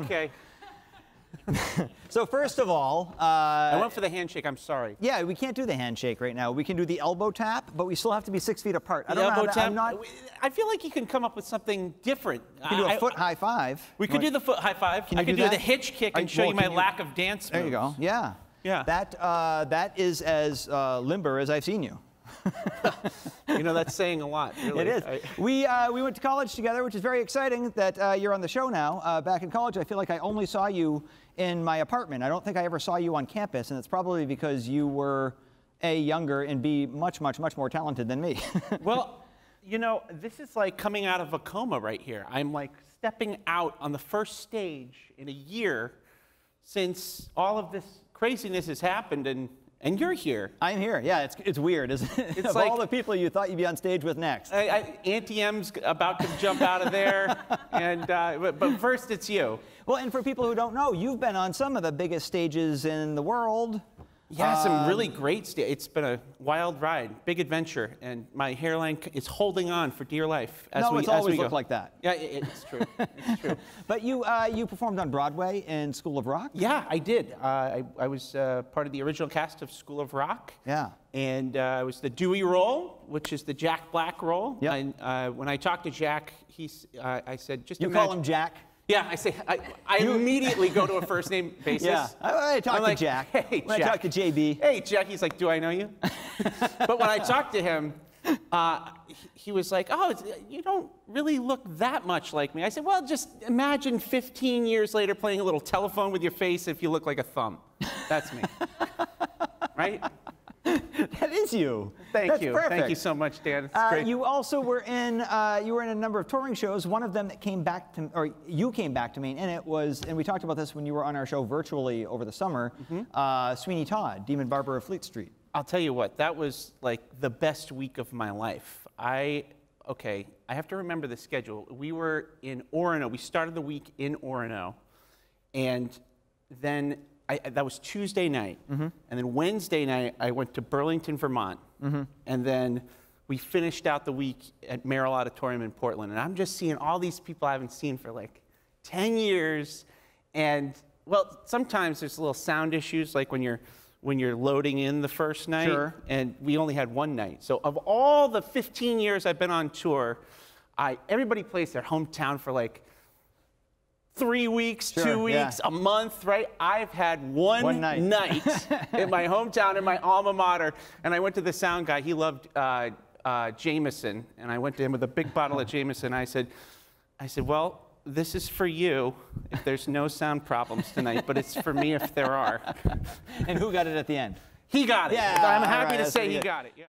Okay. So first of all, I went for the handshake. I'm sorry. Yeah, we can't do the handshake right now. We can do the elbow tap, but we still have to be 6 feet apart. The elbow tap. I feel like you can come up with something different. We can do a foot high five. We could do the foot high five. I could do the hitch kick and show you my lack of dance moves. There you go. Yeah. Yeah. That is as limber as I've seen you. You know, that's saying a lot. Really. It is. We went to college together, which is very exciting that you're on the show now. Back in college, I feel like I only saw you in my apartment. I don't think I ever saw you on campus, and it's probably because you were A, younger, and B, much, much, much more talented than me. Well, you know, this is like coming out of a coma right here. I'm like stepping out on the first stage in a year since all of this craziness has happened, and you're here. I'm here. Yeah, it's weird, isn't it? It's of like all the people you thought you'd be on stage with next. Auntie M's about to jump out of there, and but first it's you. Well, and for people who don't know, you've been on some of the biggest stages in the world. Yeah, some really great stages. It's been a wild ride, big adventure, and my hairline is holding on for dear life. It's always looked like that. Yeah, it's true. It's true. But you performed on Broadway in School of Rock? Yeah, I did. I was part of the original cast of School of Rock. Yeah. And I was the Dewey role, which is the Jack Black role. Yep. And when I talked to Jack, I said, just imagine. You call him Jack? Yeah, I say, I immediately go to a first name basis. Yeah, I talk to Jack. Hey, when Jack. I talk to JB. Hey, Jack, he's like, do I know you? But when I talked to him, he was like, oh, you don't really look that much like me. I said, well, just imagine 15 years later playing a little telephone with your face if you look like a thumb. That's me. Right? That is you. Thank you. Perfect. Thank you so much, Dan. It's great. You also were in a number of touring shows. One of them that came back to, or you came back to Maine, and it was, and we talked about this when you were on our show virtually over the summer. Sweeney Todd, Demon Barber of Fleet Street. I'll tell you what, that was like the best week of my life. I have to remember the schedule. We were in Orono. We started the week in Orono, and then that was Tuesday night. And then Wednesday night, I went to Burlington, Vermont. And then we finished out the week at Merrill Auditorium in Portland. And I'm just seeing all these people I haven't seen for like 10 years. And, well, sometimes there's little sound issues, like when you're loading in the first night. Sure. And we only had one night. So of all the 15 years I've been on tour, everybody plays their hometown for like 3 weeks, 2 weeks, a month, right? I've had one night in my hometown, in my alma mater, and I went to the sound guy. He loved Jameson, and I went to him with a big bottle of Jameson. I said, well, this is for you if there's no sound problems tonight, but it's for me if there are. And who got it at the end? He got it. Yeah, I'm happy to say he got it. Yeah.